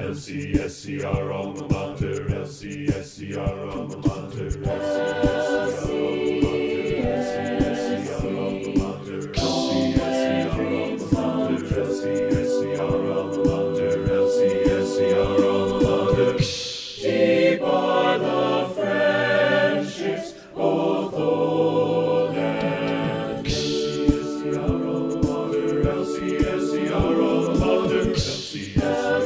LCSCR alma mater, LCSCR alma mater, LCSCR alma mater, LCSCR alma mater, LCSCR alma mater, LCSCR alma mater. Deep are the friendships, both old and LCSCR alma mater, LCSCR alma mater, LCSCR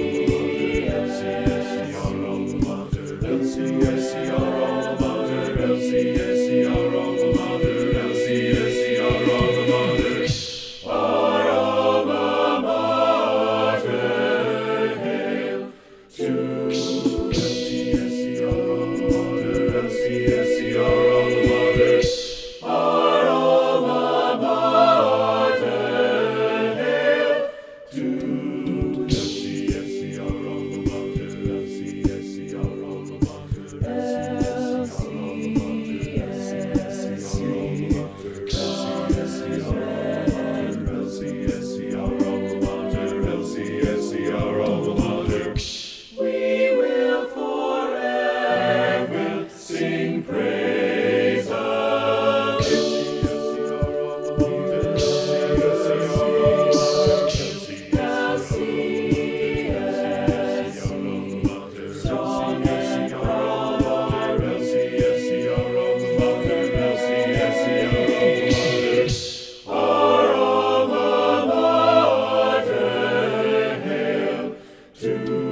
alma mater, LCSCR alma mater, LCSCR alma mater, LCSCR alma mater. Our alma mater, hail to LCSCR alma mater, LCSCR alma mater. Our alma mater, hail to LCSCR alma mater, LCSCR alma mater, LCSCR alma mater, LCSCR alma mater, LCSCR alma mater, LCSCR alma mater. We will forever sing praises. LCSCR alma mater, LCSCR alma mater, LCSCR alma mater, LCSCR alma mater, LCSCR alma mater. Our alma mater, hail to